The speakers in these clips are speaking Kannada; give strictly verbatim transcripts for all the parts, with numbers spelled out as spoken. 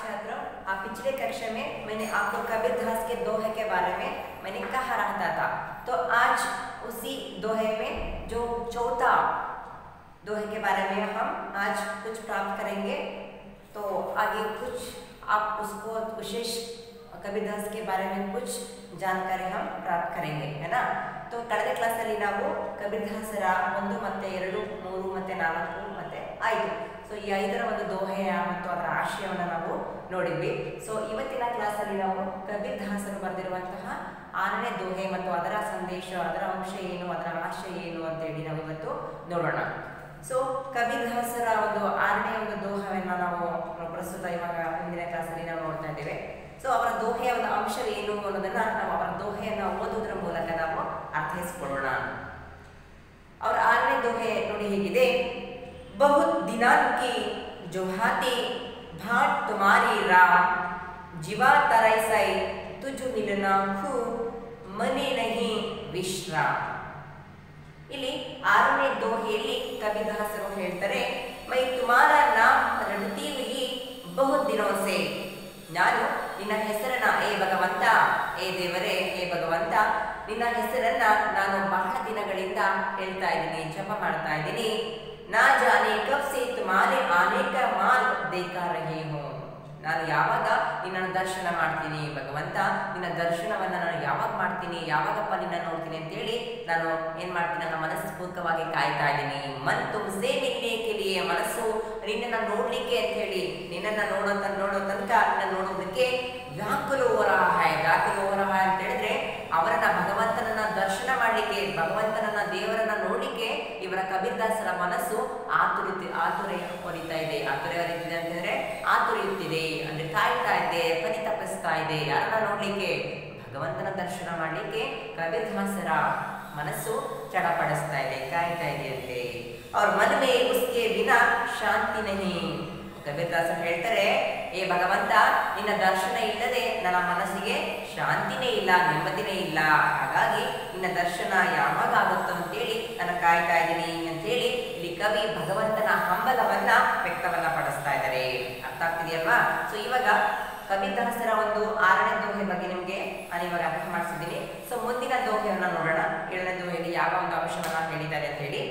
छात्रों, आप पिछले कक्षा में मैंने आपको कबीरदास के दोहे के बारे में मैंने कहा रहता था। तो आज उसी दोहे में जो चौथा दोहे के बारे में हम आज कुछ प्राप्त करेंगे। तो आगे कुछ आप उसको विशेष कबीरदास के बारे में कुछ जानकारी हम प्राप्त करेंगे, है ना। तो ಕಳೆದ ಕ್ಲಾಸಲ್ಲಿ ನಾವು ಕಬೀರದಾಸರ ಒಂದು ಮತ್ತೆ ಎರಡು ಮೂರು ಮತ್ತೆ ನಾಲ್ಕು ಮತ್ತೆ ಐದು ಸೊ ಈ ಐದರ ಒಂದು ದೋಹೆಯ ಮತ್ತು ಅದರ ಆಶಯವನ್ನು ನಾವು ನೋಡಿದ್ವಿ। ಸೊ ಇವತ್ತಿನ ಕ್ಲಾಸಲ್ಲಿ ನಾವು ಕಬೀರದಾಸರು ಬರೆದಿರುವಂತಹ ಆರನೇ ದೋಹೆ ಮತ್ತು ಅದರ ಸಂದೇಶ, ಅದರ ಅಂಶ ಏನು, ಅದರ ಆಶಯ ಏನು ಅಂತ ಹೇಳಿ ನಾವು ಇವತ್ತು ನೋಡೋಣ। ಸೊ ಕಬೀರದಾಸರ ಒಂದು ಆರನೇ ಒಂದು ದೋಹವನ್ನು ನಾವು ಪ್ರಸ್ತುತ ಇವಾಗ ಹಿಂದಿನ ಕ್ಲಾಸಲ್ಲಿ ನಾವು ನೋಡ್ತಾ ಇದ್ದೇವೆ। ಸೊ ಅವರ ದೋಹೆಯ ಒಂದು ಅಂಶವೇನು ಅನ್ನೋದನ್ನ ನಾವು ಅವರ ದೋಹೆಯನ್ನು ಓದುವುದರ ಮೂಲಕ ನಾವು ಅರ್ಥೈಸಿಕೊಳ್ಳೋಣ। ಅವರ ಆರನೇ ದೋಹೆ ನೋಡಿ ಹೇಗಿದೆ। ಬಹುತ್ ದಿನಾನ್ ಕಿ ಜೋಹಾತಿ ಭಾಟ್ ತುಮಾರಿ ರಾಮ್ ಜೀವಾ ತರೈಸೈ ತುಜು ಮಿಲನಾ ಖೂ ಮನೆ ನಹಿ ವಿಶ್ರಾಮ್। ಇಲ್ಲಿ ಆರನೇ ದೋಹೆಯಲ್ಲಿ ಕಬೀರದಾಸರು ಹೇಳ್ತಾರೆ, ಮೈ ತುಮಾರ ನಾಮ್ ರಡ್ತಿ ಹುಯಿ ಬಹುತ್ ದಿನೋ ಸೆ, ನಾನು ನಿನ್ನ ಹೆಸರನ್ನ ಏ ಭಗವಂತ, ಏ ದೇವರೇ, ಏ ಭಗವಂತ, ನಿನ್ನ ಹೆಸರನ್ನ ನಾನು ಬಹಳ ದಿನಗಳಿಂದ ಹೇಳ್ತಾ ಇದ್ದೀನಿ, ಜಪ ಮಾಡ್ತಾ ಇದ್ದೀನಿ। ನಾ ಜಾನೆ ಕಬ್ ಸೆ ತುಮಾರೆ ಆನೆ ಕಾ ಮಾರ್ಗ ದೇಖಾ ರಹಿ ಹೂಂ, ನಾನು ಯಾವಾಗ ನಿನ್ನ ದರ್ಶನ ಮಾಡ್ತೀನಿ ಭಗವಂತ, ನಿನ್ನ ದರ್ಶನವನ್ನ ನಾನು ಯಾವಾಗ ಮಾಡ್ತೀನಿ, ಯಾವಾಗಪ್ಪ ನಿನ್ನ ನೋಡ್ತೀನಿ ಅಂತೇಳಿ ನಾನು ಏನ್ ಮಾಡ್ತೀನಿ, ನನ್ನ ಮನಸ್ಪೂರ್ವಕವಾಗಿ ಕಾಯ್ತಾ ಇದ್ದೀನಿ। ಮನ್ ತುಮ್ಸೆ ಮಿಲ್ನೆ ಕೆ ಲಿಯೆ, ಮನಸ್ಸು ನಿನ್ನನ್ನ ನೋಡ್ಲಿಕ್ಕೆ ಅಂತ ಹೇಳಿ, ನಿನ್ನನ್ನ ನೋಡೋ ನೋಡೋ ತನಕ ನಿನ್ನ ನೋಡೋದಕ್ಕೆ ವ್ಯಾಕುಲ ಓ ರಹಾ ಹೈ, ವ್ಯಾಕುಲ ಓ ರಹಾ ಹೈ ಅಂತ ಹೇಳಿದ್ರೆ ಅವರನ್ನ ಭಗವಂತನನ್ನ ದರ್ಶನ ಮಾಡ್ಲಿಕ್ಕೆ, ಭಗವಂತನನ್ನ ದೇವರನ್ನ ನೋಡ್ಲಿಕ್ಕೆ ಇವರ ಕಬೀರದಾಸರ ಮನಸ್ಸು ಆತುರಿತಿ ಆತುರ ಹೊರಿತಾ ಇದೆ। ಆತುರ ಹೊರಿತಿದೆ ಅಂತ ಹೇಳಿದ್ರೆ ಆತುರಿಯುತ್ತಿದೆ ಅಂದ್ರೆ ಕಾಯ್ತಾ ಇದೆ, ಪರಿತಪಿಸ್ತಾ ಇದೆ, ಯಾರನ್ನ ನೋಡ್ಲಿಕ್ಕೆ, ಭಗವಂತನ ದರ್ಶನ ಮಾಡ್ಲಿಕ್ಕೆ ಕಬೀರದಾಸರ ಮನಸ್ಸು ಚಡಪಡಿಸ್ತಾ ಇದೆ, ಕಾಯ್ತಾ ಇದೆ ಅಂತೆ। ಅವ್ರ ಮನ್ ಮೇ ಉಸ್ಕೆ ಬಿನಾ ಶಾಂತಿ ನಹಿ, ಕಬೀರದಾಸರು ಹೇಳ್ತಾರೆ, ಏ ಭಗವಂತ, ನಿನ್ನ ದರ್ಶನ ಇಲ್ಲದೆ ನನ್ನ ಮನಸ್ಸಿಗೆ ಶಾಂತಿನೇ ಇಲ್ಲ, ನೆಮ್ಮದಿನೇ ಇಲ್ಲ, ಹಾಗಾಗಿ ನಿನ್ನ ದರ್ಶನ ಯಾವಾಗ ಆಗುತ್ತೋ ಅಂತೇಳಿ ನಾನು ಕಾಯ್ತಾ ಇದ್ದೀನಿ ಅಂತೇಳಿ ಇಲ್ಲಿ ಕವಿ ಭಗವಂತನ ಹಂಬಲವನ್ನ ವ್ಯಕ್ತವನ್ನ ಪಡಿಸ್ತಾ ಇದ್ದಾರೆ। ಅರ್ಥ ಆಗ್ತಿದೆಯಲ್ವಾ? ಸೊ ಇವಾಗ ಕಬೀರದಾಸರ ಒಂದು ಆರನೇ ದೋಹೆ ಬಗ್ಗೆ ನಿಮ್ಗೆ ನಾನು ಇವಾಗ ಅರ್ಥ ಮಾಡಿಸಿದ್ದೀನಿ। ಸೊ ಮುಂದಿನ ದೋಹೆಯನ್ನ ನೋಡೋಣ। ಏಳನೇ ದೋಹೆಯಲ್ಲಿ ಯಾವ ಒಂದು ಅಂಶವನ್ನ ಹೇಳಿದ್ದಾರೆ ಅಂತ ಹೇಳಿ।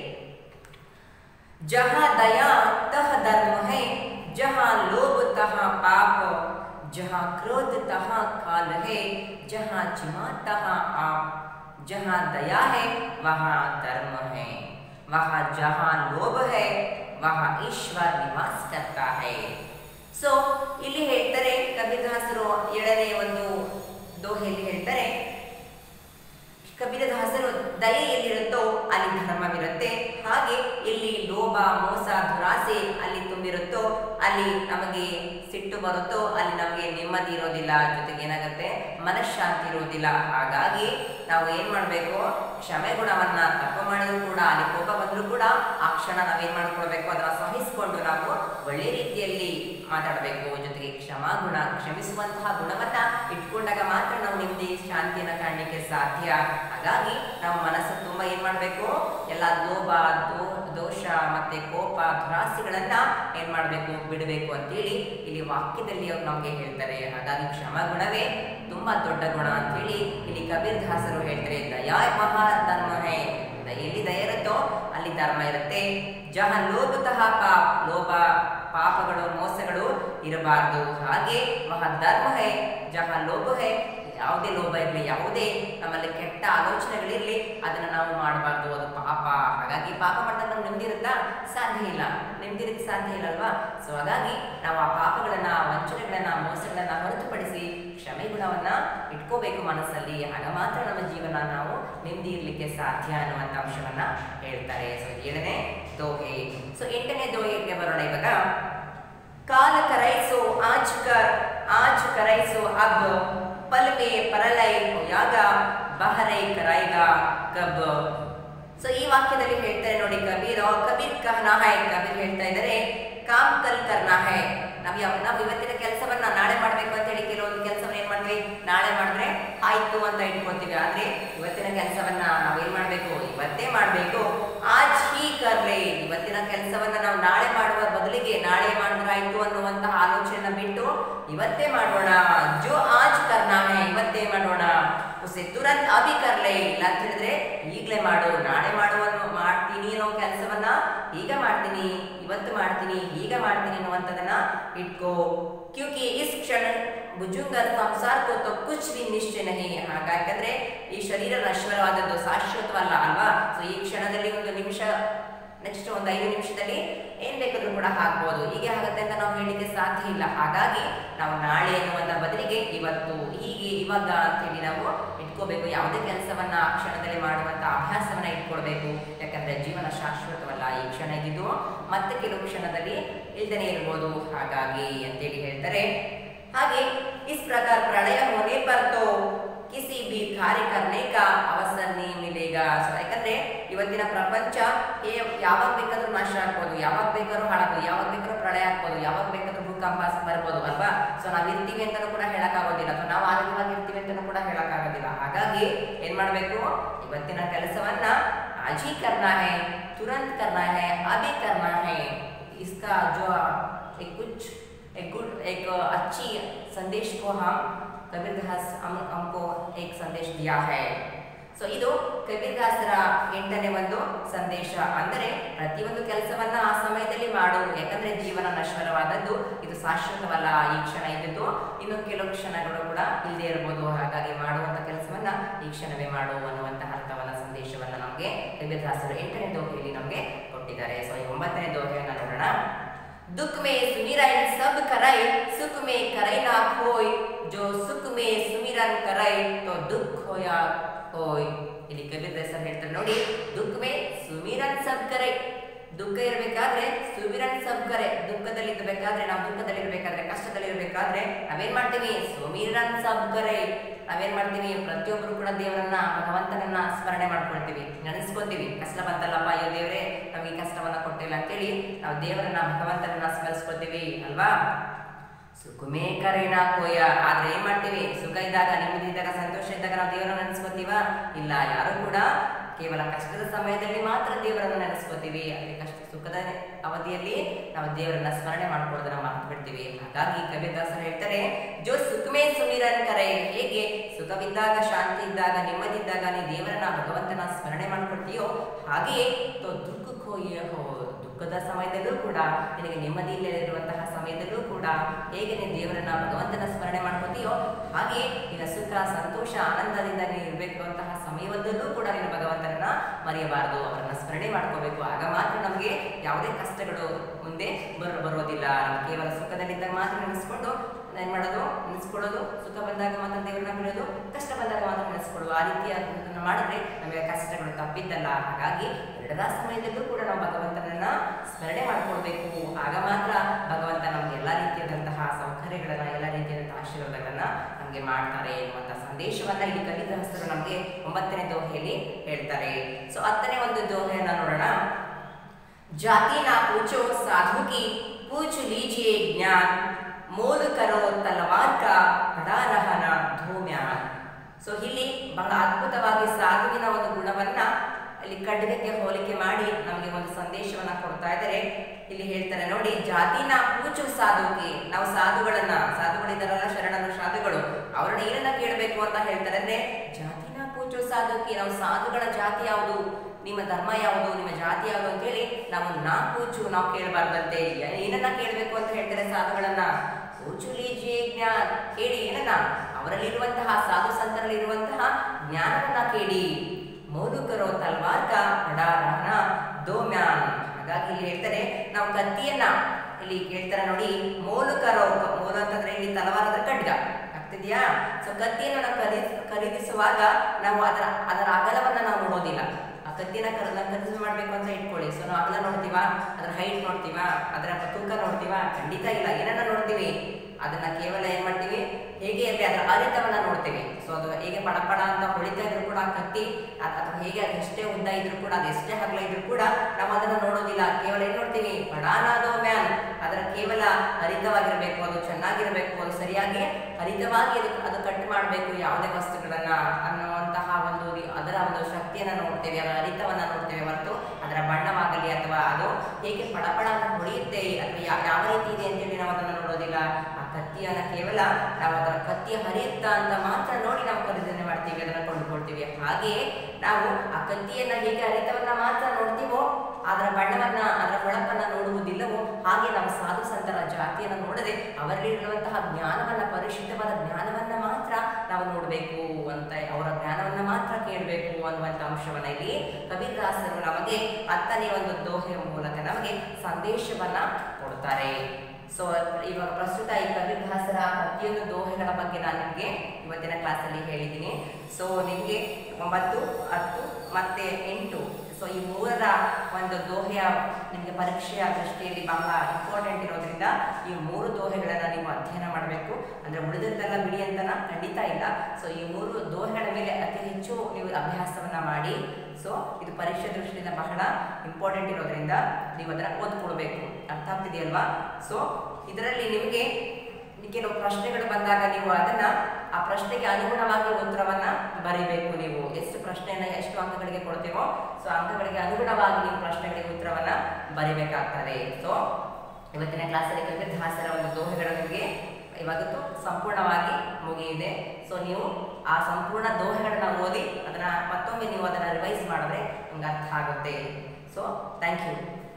ಜಹಾ ದಯಾ ತಹ ಧರ್ಮ ಹೈ, ಜಹಾ ಲೋಭ ತಹ ಪಾಪ, ಜಹಾ ಕ್ರೋಧ ತಹ ಕಾಲ ಹೈ, ಜಹಾ ಚಿಮಾ ತಹ आप, जहाँ दया है वहाँ धर्म है, वहाँ जहाँ लोभ है वहाँ ईश्वर निवास करता है। ಸೊ ಇಲ್ಲಿ ಹೇಳ್ತಾರೆ ಕಬೀರದಾಸರು ಏಳನೇ ಒಂದು ದೋಹೆಯಲ್ಲಿ ಹೇಳ್ತಾರೆ, ಕಬೀರದಾಸರು ದಯೆ ಎಲ್ಲಿರುತ್ತೋ ಅಲ್ಲಿ ಧರ್ಮವಿರುತ್ತೆ, ಹಾಗೆ ಎಲ್ಲಿ ಲೋಭ ಮೋಸ ದುರಾಸೆ ಅಲ್ಲಿ ತುಂಬಿರುತ್ತೋ ಅಲ್ಲಿ ನಮಗೆ ಸಿಟ್ಟು ಬರುತ್ತೋ ಅಲ್ಲಿ ನಮಗೆ ನೆಮ್ಮದಿ ಇರೋದಿಲ್ಲ, ಜೊತೆಗೆ ಏನಾಗುತ್ತೆ ಮನಃಶಾಂತಿ ಇರೋದಿಲ್ಲ। ಹಾಗಾಗಿ ನಾವು ಏನ್ ಮಾಡ್ಬೇಕು, ಕ್ಷಮೆ ಗುಣವನ್ನ ತಪ್ಪು ಮಾಡಿದ್ರು ಕೂಡ, ಅಲ್ಲಿ ಕೋಪ ಬಂದ್ರು ಕೂಡ ಆ ಕ್ಷಣ ನಾವೇನ್ ಮಾಡ್ಕೊಳ್ಬೇಕು, ಅದನ್ನ ಸಹಿಸಿಕೊಂಡು ನಾವು ಒಳ್ಳೆ ರೀತಿಯಲ್ಲಿ ಮಾತಾಡಬೇಕು, ಜೊತೆಗೆ ಕ್ಷಮಾ ಗುಣ, ಕ್ಷಮಿಸುವಂತಹ ಗುಣವನ್ನ ಇಟ್ಕೊಂಡಾಗ ಮಾತ್ರ ನಾವು ನಿಮ್ಮದಿ ಶಾಂತಿಯನ್ನ ಕಾಣಲಿಕ್ಕೆ ಸಾಧ್ಯ। ಹಾಗಾಗಿ ನಾವು ಮನಸ್ಸು ತುಂಬಾ ಏನ್ ಮಾಡ್ಬೇಕು, ಎಲ್ಲ ಲೋಭ ದೋ ದೋಷ ಮತ್ತೆ ಕೋಪ ದುರಾಸೆಗಳನ್ನ ಏನ್ ಮಾಡ್ಬೇಕು, ಬಿಡಬೇಕು ಅಂತೇಳಿ ಇಲ್ಲಿ ವಾಕ್ಯದಲ್ಲಿ ಅವ್ರು ನಮ್ಗೆ ಹೇಳ್ತಾರೆ। ಹಾಗಾಗಿ ಕ್ಷಮಾ ಗುಣವೇ ತುಂಬಾ ದೊಡ್ಡ ಗುಣ ಅಂತ ಹೇಳಿ ಇಲ್ಲಿ ಕಬೀರದಾಸರು ಹೇಳ್ತಾರೆ। ದಯಾ ಮಹಾ ಧರ್ಮ ಹೈ, ಎಲ್ಲಿ ದಯ ಇರುತ್ತೋ ಅಲ್ಲಿ ಧರ್ಮ ಇರುತ್ತೆ। ಜಹ ಲೋಭ ತಹ ಪಾಪ, ಲೋಭ ಪಾಪಗಳು ಮೋಸಗಳು ಇರಬಾರ್ದು, ಹಾಗೆ ಮಹಾ ಧರ್ಮ ಹೈ ಜಹ ಲೋಭ ಹೈ, ಯಾವುದೇ ಲೋಭ ಇರಲಿ, ಯಾವುದೇ ನಮ್ಮಲ್ಲಿ ಕೆಟ್ಟ ಆಲೋಚನೆಗಳಿರಲಿ ಅದನ್ನ ನಾವು ಮಾಡಬಾರ್ದು, ಅದು ಪಾಪ। ಹಾಗಾಗಿ ಪಾಪ ಮಾಡಿದಾಗ ನಮ್ಗೆ ನೆಮ್ಮದಿರುತ್ತಾ? ಸಾಧ್ಯ ಇಲ್ಲ, ನೆಮ್ಮದಿರಕ್ಕೆ ಸಾಧ್ಯ ಇಲ್ಲ ಅಲ್ವಾ? ಸೊ ಹಾಗಾಗಿ ನಾವು ಆ ಪಾಪಗಳನ್ನ, ವಂಚನೆಗಳನ್ನ, ಮೋಸಗಳನ್ನ ಹೊರತುಪಡಿಸಿ ಕ್ಷಮೆ ಗುಣವನ್ನ ಇಟ್ಕೋಬೇಕು ಮನಸ್ಸಲ್ಲಿ, ಆಗ ಮಾತ್ರ ನಮ್ಮ ಜೀವನ ನಾವು ನೆಮ್ಮದಿ ಇರ್ಲಿಕ್ಕೆ ಸಾಧ್ಯ ಅನ್ನುವಂಥ ಅಂಶವನ್ನ ಹೇಳ್ತಾರೆ। ಸೊ ಏಳನೇ ದೋಹೆ। ಸೊ ಎಂಟನೇ ದೋಹೆಗೆ ಬರೋಣ ಇವಾಗ। ಕಾಲ ಕರೈಸೋ ಆಜ್ ಕರ್, ಆಜ್ ಕರೈಸೋ ಅಬ್, पल में परलय होयागा बहरೈ कराएगा कब। ಸೊ ಈ ವಾಕ್ಯದಲ್ಲಿ ಹೇಳ್ತಾರೆ ನೋಡಿ ಕಬೀರ್, ಕಬೀರ್ ಕಹನಾ ಹೈ, ಕಬೀರ್ ಹೇಳ್ತಾ ಇದ್ದಾರೆ ಕಾಮ್ ಕಲ್ ಕರ್ನಾ ಹೈ, ನಾವು ಯಾವ ನಾವು ಇವತ್ತಿನ ಕೆಲಸವನ್ನ ನಾಳೆ ಮಾಡ್ಬೇಕು ಅಂತ ಹೇಳಿ ಕೆಲವೊಂದು ಕೆಲಸವನ್ನ ಏನ್ ಮಾಡ್ತೀವಿ, ನಾಳೆ ಮಾಡಿದ್ರೆ ಆಯ್ತು ಅಂತ ಇಟ್ಕೊತೀವಿ, ಆದ್ರೆ ಇವತ್ತಿನ ಕೆಲಸವನ್ನ ನಾವೇನ್ ಮಾಡ್ಬೇಕು, ಇವತ್ತೇ ಮಾಡ್ಬೇಕು। ಆಜ್ ಹಿ ಕರ್ಲೆ, ಇವತ್ತಿನ ಕೆಲಸವನ್ನ ನಾವು ನಾಳೆ ಮಾಡುವ ಬದಲಿಗೆ ನಾಳೆ ಮಾಡಿದ್ರೆ ಆಯ್ತು ಅನ್ನುವಂತಹ ಆಲೋಚನೆಯನ್ನ ಬಿಟ್ಟು ಇವತ್ತೇ ಮಾಡೋಣ, ಜೋ ಆಜ್ ಕರ್ನಾ ಹೈ ಇವತ್ತೇ ಮಾಡೋಣ, ಉಸೆ ತುರಂತ್ ಅಭಿ ಕರ್ಲೆ ಇಲ್ಲ ಅಂತ ಹೇಳಿದ್ರೆ ಈಗಲೇ ಮಾಡು, ನಾಳೆ ಮಾಡುವನ್ನು ಮಾಡ್ತೀನಿ ಅನ್ನೋ ಕೆಲಸವನ್ನ ಈಗ ಮಾಡ್ತೀನಿ, ಇವತ್ತು ಮಾಡ್ತೀನಿ, ಈಗ ಮಾಡ್ತೀನಿ ಅನ್ನುವಂಥದ್ದನ್ನ ಇಟ್ಕೋ. ಕ್ಯೂಕಿ ಇಸ್ ಕ್ಷಣ ಭುಜುಂಗರ್ ಸಂಸಾರ ಕೋ ತೋ ಕುಚ್ ಭಿ ನಿಶ್ಚಯ ನಹಿ, ಹಾಗಾದ್ರೆ ಈ ಶರೀರ ನಶ್ವರವಾದದ್ದು, ಶಾಶ್ವತವಲ್ಲ ಅಲ್ವಾ. ಸೊ ಈ ಕ್ಷಣದಲ್ಲಿ ಒಂದು ನಿಮಿಷ, ನೆಕ್ಸ್ಟ್ ಒಂದು ಐದು ನಿಮಿಷದಲ್ಲಿ ಏನ್ ಬೇಕಾದ್ರೂ ಕೂಡ ಹಾಕ್ಬೋದು, ಹೀಗೆ ಆಗುತ್ತೆ ಅಂತ ನಾವು ಹೇಳಲಿಕ್ಕೆ ಸಾಧ್ಯ ಇಲ್ಲ. ಹಾಗಾಗಿ ನಾವು ನಾಳೆ ಎನ್ನುವಂತ ಬದಲಿಗೆ ಇವತ್ತು, ಹೀಗೆ, ಇವಾಗ ಅಂತ ಹೇಳಿ ನಾವು ಇಟ್ಕೋಬೇಕು. ಯಾವುದೇ ಕೆಲಸವನ್ನ ಆ ಕ್ಷಣದಲ್ಲಿ ಮಾಡುವಂತ ಅಭ್ಯಾಸವನ್ನ ಇಟ್ಕೊಳ್ಬೇಕು. ಯಾಕಂದ್ರೆ ಜೀವನ ಶಾಶ್ವತವಲ್ಲ, ಈ ಕ್ಷಣ ಇದ್ದು ಮತ್ತೆ ಕೆಲವು ಕ್ಷಣದಲ್ಲಿ ಇಲ್ದೇನೆ ಇರ್ಬೋದು. ಹಾಗಾಗಿ ಅಂತೇಳಿ ಹೇಳ್ತಾರೆ. ಹಾಗೆ ಇಸ್ ಪ್ರಕಾರ ಪ್ರಳಯ ಹೋನೆ ಪರ್ ತೋ ಕಿಸಿ ಬಿ ಕಾರ್ಯ ಕರ್ನೆ ಕಾ ಅವಸರ ನೀ ಮಿಲೇಗಾ. ಸೊ ಯಾಕಂದ್ರೆ ಇವತ್ತಿನ ಪ್ರಪಂಚ ಯಾವಾಗ ಬೇಕಾದ್ರೂ ನಾಶ ಆಗ್ಬೋದು, ಯಾವಾಗ ಬೇಕಾದ್ರೂ ಹಾಳಾಗ್ಬೋದು, ಯಾವಾಗ ಬೇಕಾದ್ರೂ ಪ್ರಳಯ ಆಗ್ಬೋದು, ಯಾವಾಗ ಬೇಕಾದ್ರೂ ಭೂಕಂಪ ಬರ್ಬೋದು ಅಲ್ವಾ. ಸೊ ನಾವ್ ಇರ್ತೀವಿ ಅಂತಾನೂ ಕೂಡ ಹೇಳಕ್ಕಾಗೋದಿಲ್ಲ, ಅಥವಾ ನಾವು ಆರೋಗ್ಯವಾಗಿ ಇರ್ತೀವಿ ಅಂತಾನೂ ಕೂಡ ಹೇಳಕ್ಕಾಗೋದಿಲ್ಲ. ಹಾಗಾಗಿ ಏನ್ ಮಾಡ್ಬೇಕು, ಇವತ್ತಿನ ಕೆಲಸವನ್ನ ಆಜಿ ಕರ್ನಾ ಹೈ, ತುರಂತ್ ಕರ್ನಾ ಹೈ, ಅಭಿ ಕರ್ನಾ ಹೈ. इसका जो एक कुछ एक गुड एक अच्छी संदेश को हम कबीरदास हम हमको एक संदेश दिया है. ಸೊ ಇದು ಕಬೀರದಾಸರ ಎಂಟನೇ ಒಂದು ಸಂದೇಶ. ಅಂದರೆ ಪ್ರತಿಯೊಂದು ಕೆಲಸವನ್ನ ಆ ಸಮಯದಲ್ಲಿ ಮಾಡು, ಯಾಕಂದ್ರೆ ಜೀವನ ನಶ್ವರವಾದದ್ದು, ಇದು ಶಾಶ್ವತವಲ್ಲ. ಈ ಕ್ಷಣ ಇದ್ದದ್ದು, ಇನ್ನು ಕೆಲವು ಕ್ಷಣಗಳು ಕೂಡ ಇಲ್ಲದೆ ಇರಬಹುದು. ಹಾಗಾಗಿ ಮಾಡುವಂತ ಕೆಲಸವನ್ನ ಈ ಕ್ಷಣವೇ ಮಾಡು ಅನ್ನುವಂತಹ ಅರ್ಥವನ್ನ, ಸಂದೇಶವನ್ನ ನಮಗೆ ಕಬೀರದಾಸರು ಎಂಟನೇ ದೋಹೆಯಲ್ಲಿ ನಮಗೆ ಕೊಟ್ಟಿದ್ದಾರೆ. ಸೊ ಈ ಒಂಬತ್ತನೇ ದೋಹೆಯನ್ನ ನೋಡೋಣ. दुख में सुमिरन सब करय, सुख में करय ना खोय, जो सुख में सुमिरन करय तो दुख होया होय. ಇಲ್ಲಿ ಕಬೀರದಾಸರು ಹೇಳ್ತಾರೆ ನೋಡಿ, ದುಃಖ ಮೇ ಸುಮಿರನ್ ಸಬ್ ಕರೈ, ದುಃಖ ಇರಬೇಕಾದ್ರೆ ಸುಮಿರನ್ ಸಬ್ ಕರೆ, ದುಃಖದಲ್ಲಿ ಇರಬೇಕಾದ್ರೆ, ನಾವು ದುಃಖದಲ್ಲಿ ಇರಬೇಕಾದ್ರೆ, ಕಷ್ಟದಲ್ಲಿ ಇರಬೇಕಾದ್ರೆ ನಾವೇನ್ ಮಾಡ್ತೀವಿ, ಸುಮಿರನ್ ಸಬ್ ಕರೈ, ನಾವೇನ್ ಮಾಡ್ತೀವಿ, ಪ್ರತಿಯೊಬ್ಬರು ಕೂಡ ದೇವರನ್ನ, ಭಗವಂತನನ್ನ ಸ್ಮರಣೆ ಮಾಡ್ಕೊಳ್ತೀವಿ, ನೆನೆಸ್ಕೊತೀವಿ. ಕಷ್ಟ ಬಂತಲ್ಲಪ್ಪ, ಅಯ್ಯೋ ದೇವರೇ ನಮಗೆ ಕಷ್ಟವನ್ನ ಕೊಟ್ಟಿಲ್ಲ ಅಂತೇಳಿ ನಾವು ದೇವರನ್ನ, ಭಗವಂತನನ್ನ ಸ್ಮರಿಸ್ಕೊತೀವಿ ಅಲ್ವಾ. ಸುಖಮೇ ಕರೇನ ಕೋಯ, ಆದ್ರೆ ಏನ್ ಮಾಡ್ತೀವಿ, ಸುಖ ಇದ್ದಾಗ, ನೆಮ್ಮದಿ ಇದ್ದಾಗ, ಸಂತೋಷ ಇದ್ದಾಗ ನಾವು ದೇವರನ್ನ ನೆನೆಸ್ಕೊತೀವ? ಇಲ್ಲ, ಯಾರು ಕೂಡ ಕೇವಲ ಕಷ್ಟದ ಸಮಯದಲ್ಲಿ ಮಾತ್ರ ದೇವರನ್ನು ನೆನೆಸ್ಕೋತೀವಿ. ಅದೇ ಕಷ್ಟ ಸುಖದ ಅವಧಿಯಲ್ಲಿ ನಾವು ದೇವರನ್ನ ಸ್ಮರಣೆ ಮಾಡ್ಕೊಳ್ಳೋದನ್ನ ಮರ್ತು ಬಿಡ್ತೀವಿ. ಹಾಗಾಗಿ ಕಬೀರದಾಸರು ಹೇಳ್ತಾರೆ, ಜೋ ಸುಖಮೇ ಸುಮಿರನ್ ಕರೆ, ಹೇಗೆ ಸುಖವಿದ್ದಾಗ, ಶಾಂತಿ ಇದ್ದಾಗ, ನೆಮ್ಮದಿ ಇದ್ದಾಗ ನೀ ದೇವರನ್ನ, ಭಗವಂತನ ಸ್ಮರಣೆ ಮಾಡ್ಕೊಳ್ತೀಯೋ, ಹಾಗೆಯೇ ತೋ ದುಃಖ ಕೋಯ ಹೋ, ದುಃಖದ ಸಮಯದಲ್ಲೂ ಕೂಡ, ನಿನಗೆ ನೆಮ್ಮದಿ ಇಲ್ಲದಿರುವಂತಹ ಸಮಯದಲ್ಲೂ ಕೂಡ ಹೇಗೆ ನೀನು ದೇವರನ್ನ, ಭಗವಂತನ ಸ್ಮರಣೆ ಮಾಡ್ಕೋತೀಯೋ, ಹಾಗೆ ನಿನ್ನ ಸುಖ, ಸಂತೋಷ, ಆನಂದದಿಂದ ನೀನು ಇರಬೇಕು ಅಂತಹ ಸಮಯವದಲ್ಲೂ ಕೂಡ ನೀನು ಭಗವಂತನನ್ನ ಮರೆಯಬಾರದು, ಅವರನ್ನ ಸ್ಮರಣೆ ಮಾಡ್ಕೋಬೇಕು. ಆಗ ಮಾತ್ರ ನಮಗೆ ಯಾವುದೇ ಕಷ್ಟಗಳು ಮುಂದೆ ಬರ ಬರೋದಿಲ್ಲ. ನಾವು ಕೇವಲ ಸುಖದಲ್ಲಿದ್ದಾಗ ಮಾತ್ರ ನೆನೆಸ್ಕೊಂಡು ಏನ್ ಮಾಡೋದು, ನೆನೆಸ್ಕೊಳ್ಳೋದು, ಸುಖ ಬಂದಾಗ ಮಾತ್ರ ದೇವರನ್ನ ಬಿಡೋದು, ಕಷ್ಟ ಬಂದಾಗ ಮಾತ್ರ ನೆನೆಸ್ಕೊಳ್ಳೋದು, ಆ ರೀತಿಯಾದನ್ನ ಮಾಡಿದ್ರೆ ನಮಗೆ ಕಷ್ಟಗಳು ತಪ್ಪಿದ್ದಲ್ಲ. ಹಾಗಾಗಿ ಎರಡರ ಸಮಯದಲ್ಲೂ ಕೂಡ ನಾವು ಭಗವಂತನನ್ನ ಸ್ಮರಣೆ ಮಾಡ್ಕೊಳ್ಬೇಕು. ಆಗ ಮಾತ್ರ ಭಗವಂತ ನಮ್ಗೆ ಎಲ್ಲಾ ರೀತಿಯಾದಂತಹ ಸೌಕರ್ಯಗಳನ್ನ, ಎಲ್ಲಾ ರೀತಿಯಾದಂತಹ ಆಶೀರ್ವಾದಗಳನ್ನ ನಮ್ಗೆ ಮಾಡ್ತಾರೆ ಎನ್ನುವಂತಹ ಸಂದೇಶವನ್ನ ಇಲ್ಲಿ ಕಬೀರದಾಸರು ನಮ್ಗೆ ಒಂಬತ್ತನೇ ದೋಹೆಯಲ್ಲಿ ಹೇಳ್ತಾರೆ. ಸೊ ಹತ್ತನೇ ಒಂದು ದೋಹೆಯನ್ನ ನೋಡೋಣ. ಜಾತಿ ನಾ ಪೂಚೋ ಸಾಧು ಕಿ ಪೂಚ್ ಲೀಜಿಯೇ ಜ್ಞಾನ್, ಮೋಲ್ ಕರೋ ತಲವಾರ್ ಕಾ ಬಡಾ ರಹನ ಧೂಮ್ಯಾನ್. ಸೊ ಇಲ್ಲಿ ಬಹಳ ಅದ್ಭುತವಾಗಿ ಸಾಧುವಿನ ಒಂದು ಗುಣವನ್ನ ಅಲ್ಲಿ ಖಡ್ಗಕ್ಕೆ ಹೋಲಿಕೆ ಮಾಡಿ ನಮಗೆ ಒಂದು ಸಂದೇಶವನ್ನ ಕೊಡ್ತಾ ಇದ್ದಾರೆ. ಇಲ್ಲಿ ಹೇಳ್ತಾರೆ ನೋಡಿ, ಜಾತಿನ ಪೂಚು ಸಾಧುಕಿ, ನಾವು ಸಾಧುಗಳನ್ನ, ಸಾಧುಗಳಿದ್ದಾರಲ್ಲ ಶರಣರು, ಸಾಧುಗಳು, ಅವರನ್ನ ಏನನ್ನ ಕೇಳಬೇಕು ಅಂತ ಹೇಳ್ತಾರೆ ಅಂದ್ರೆ, ಜಾತಿನ ಪೂಚು ಸಾಧುಕಿ, ನಾವು ಸಾಧುಗಳ ಜಾತಿ ಯಾವುದು, ನಿಮ್ಮ ಧರ್ಮ ಯಾವುದು, ನಿಮ್ಮ ಜಾತಿ ಯಾವುದು ಅಂತ ಹೇಳಿ ನಾವು ನಾ ಪೂಚು, ನಾವು ಕೇಳಬಾರ್ದಂತೆ. ಏನನ್ನ ಕೇಳಬೇಕು ಅಂತ ಹೇಳ್ತಾರೆ ಸಾಧುಗಳನ್ನ, ಪೂಚು ಲೀಜಿ ಜ್ಞಾನ, ಕೇಳಿ ಏನನ್ನ, ಅವರಲ್ಲಿರುವಂತಹ ಸಾಧು ಸಂತರಲ್ಲಿರುವಂತಹ ಜ್ಞಾನವನ್ನ ಕೇಳಿ. ಮೌಲುಕರೋ ತಲ್ವಾರ್ಕ ಬಡಾರಹನ ದೋಮ್ಯಾನ್. ಹಾಗಾಗಿ ಇಲ್ಲಿ ಹೇಳ್ತಾರೆ, ನಾವು ಕತ್ತಿಯನ್ನ ಇಲ್ಲಿ ಹೇಳ್ತಾರೆ ನೋಡಿ, ಮೌಲುಕರೋ, ಮೌಲು ಅಂತಂದ್ರೆ ಇಲ್ಲಿ ತಲವಾರದ ಖಡ್ಗ ಆಗ್ತಿದ್ಯಾ. ಸೊ ಕತ್ತಿಯನ್ನ ನಾವು ಖರೀದಿ ಖರೀದಿಸುವಾಗ ನಾವು ಅದರ ಅದರ ಅಗಲವನ್ನ ನಾವು ನೋಡೋದಿಲ್ಲ. ಆ ಕತ್ತಿನ ಖರೀದಿ ಮಾಡ್ಬೇಕು ಅಂತ ಇಟ್ಕೊಳ್ಳಿ. ಸೊ ನಾವು ಅಗಲ ನೋಡ್ತೀವಾ, ಅದರ ಹೈಟ್ ನೋಡ್ತೀವಾ, ಅದರ ತೂಕ ನೋಡ್ತೀವಾ? ಖಂಡಿತ ಇಲ್ಲ. ಏನನ್ನ ನೋಡ್ತೀವಿ, ಅದನ್ನ ಕೇವಲ ಏನ್ ಮಾಡ್ತೀವಿ, ಹೇಗೆ ಇರಲಿ ಅದರ ಹರಿತವನ್ನ ನೋಡ್ತೀವಿ. ಸೊ ಅದು ಹೇಗೆ ಪಡ ಪಡ ಅಂತ ಹೊಳಿತಾ ಇದ್ರು ಕೂಡ ಆ ಕತ್ತಿ, ಅಥವಾ ಹೇಗೆ ಅದೆಷ್ಟೇ ಉದ್ದ ಇದ್ರು ಕೂಡ, ಅದೆಷ್ಟೇ ಹಗಲ ಇದ್ರು ಕೂಡ ನಾವು ಅದನ್ನ ನೋಡೋದಿಲ್ಲ. ಕೇವಲ ಏನ್ ನೋಡ್ತೀವಿ, ಬಡಾನಾದೋ ಮ್ಯಾನ್, ಅದರ ಕೇವಲ ಹರಿತವಾಗಿರ್ಬೇಕು, ಅದು ಚೆನ್ನಾಗಿರ್ಬೇಕು, ಅದು ಸರಿಯಾಗಿ ಹರಿತವಾಗಿ ಅದು ಅದು ಕಟ್ ಮಾಡಬೇಕು ಯಾವುದೇ ವಸ್ತುಗಳನ್ನ ಅನ್ನುವಂತಹ ಒಂದು ಅದರ ಒಂದು ಶಕ್ತಿಯನ್ನ ನೋಡ್ತೇವೆ, ಅದರ ಹರಿತವನ್ನ ನೋಡ್ತೇವೆ ಹೊರತು ಅದರ ಬಣ್ಣವಾಗಲಿ ಅಥವಾ ಅದು ಹೇಗೆ ಪಡಪಡ ಅಂತ ಹೊಳೆಯುತ್ತೆ ಅಥವಾ ಯಾವ ರೀತಿ ಇದೆ ಅಂತೇಳಿ ನಾವು ಅದನ್ನ ನೋಡೋದಿಲ್ಲ. ಆ ಕತ್ತಿಯನ್ನು ಕೇವಲ ನಾವು ಅದರ ಕತ್ತಿಯ ಹರಿಯುತ್ತಾ ಅಂತ ಮಾತ್ರ ನೋಡಿ ನಾವು ಖರೀದನೆ ಮಾಡ್ತೀವಿ, ಅದನ್ನು ಕೊಂಡುಕೊಳ್ತೀವಿ. ಹಾಗೆಯೇ ನಾವು ಆ ಕತ್ತಿಯನ್ನು ಹೇಗೆ ಹರಿತವನ್ನ ಮಾತ್ರ ನೋಡ್ತೀವೋ, ಅದರ ಬಣ್ಣವನ್ನ ಅದರ ಹೊಳಪನ್ನ ನೋಡುವುದಿಲ್ಲವೋ, ಹಾಗೆ ನಾವು ಸಾಧು ಸಂತರ ಜಾತಿಯನ್ನು ನೋಡದೆ ಅವರಲ್ಲಿರುವಂತಹ ಜ್ಞಾನವನ್ನ, ಪರಿಶುದ್ಧವಾದ ಜ್ಞಾನವನ್ನ ಮಾತ್ರ ನಾವು ನೋಡಬೇಕು ಅಂತ, ಅವರ ಜ್ಞಾನವನ್ನ ಮಾತ್ರ ಕೇಳಬೇಕು ಅನ್ನುವಂಥ ಅಂಶವನ್ನ ಇಲ್ಲಿ ಕಬೀರದಾಸರು ನಮಗೆ ಹತ್ತನೇ ಒಂದು ದೋಹೆಯ ಮೂಲಕ ನಮಗೆ ಸಂದೇಶವನ್ನ ಕೊಡ್ತಾರೆ. ಸೊ ಇವಾಗ ಪ್ರಸ್ತುತ ಈ ಕಬೀರದಾಸರ ಪ್ರತಿಯೊಂದು ದೋಹೆಗಳ ಬಗ್ಗೆ ನಾನು ನಿಮಗೆ ಇವತ್ತಿನ ಕ್ಲಾಸಲ್ಲಿ ಹೇಳಿದ್ದೀನಿ. ಸೊ ನಿಮಗೆ ಒಂಬತ್ತು, ಹತ್ತು ಮತ್ತೆ ಎಂಟು, ಸೊ ಈ ಮೂರರ ಒಂದು ದೋಹೆಯ ನಿಮಗೆ ಪರೀಕ್ಷೆಯ ದೃಷ್ಟಿಯಲ್ಲಿ ಬಹಳ ಇಂಪಾರ್ಟೆಂಟ್ ಇರೋದ್ರಿಂದ ಈ ಮೂರು ದೋಹೆಗಳನ್ನು ನೀವು ಅಧ್ಯಯನ ಮಾಡಬೇಕು. ಅಂದರೆ ಉಳಿದದ್ದೆಲ್ಲ ಬಿಡಿ ಅಂತನ ಖಂಡಿತ ಇಲ್ಲ. ಸೊ ಈ ಮೂರು ದೋಹೆಗಳ ಮೇಲೆ ಅತಿ ಹೆಚ್ಚು ನೀವು ಅಭ್ಯಾಸವನ್ನ ಮಾಡಿ. ಸೊ ಇದು ಪರೀಕ್ಷೆ ದೃಷ್ಟಿಯಿಂದ ಬಹಳ ಇಂಪಾರ್ಟೆಂಟ್ ಇರೋದ್ರಿಂದ ನೀವು ಅದನ್ನು ಓದ್ಕೊಳ್ಬೇಕು. ಅರ್ಥ ಆಗ್ತಿದೆಯಲ್ವಾ? ಸೊ ಇದರಲ್ಲಿ ನಿಮಗೆ ಕೆಲವು ಪ್ರಶ್ನೆಗಳು ಬಂದಾಗ ನೀವು ಅದನ್ನ ಆ ಪ್ರಶ್ನೆಗೆ ಅನುಗುಣವಾಗಿ ಉತ್ತರವನ್ನ ಬರೀಬೇಕು. ನೀವು ಎಷ್ಟು ಪ್ರಶ್ನೆಯನ್ನ ಎಷ್ಟು ಅಂಕಗಳಿಗೆ ಕೊಡ್ತೀವೋ ಸೊ ಅಂಕಗಳಿಗೆ ಅನುಗುಣವಾಗಿ ನೀವು ಪ್ರಶ್ನೆಗಳಿಗೆ ಉತ್ತರವನ್ನ ಬರೀಬೇಕಾಗ್ತದೆ. ಸೊ ಇವತ್ತಿನ ಕ್ಲಾಸಲ್ಲಿ ಕಬೀರದಾಸರ ಒಂದು ದೋಹೆಗಳು ನಿಮಗೆ ಇವತ್ತು ಸಂಪೂರ್ಣವಾಗಿ ಮುಗಿಯಿದೆ. ಸೊ ನೀವು ಆ ಸಂಪೂರ್ಣ ದೋಹೆಗಳನ್ನ ಓದಿ ಅದನ್ನ ಮತ್ತೊಮ್ಮೆ ನೀವು ಅದನ್ನ ರಿವೈಸ್ ಮಾಡಿದ್ರೆ ನಿಮ್ಗೆ ಅರ್ಥ ಆಗುತ್ತೆ. So thank you.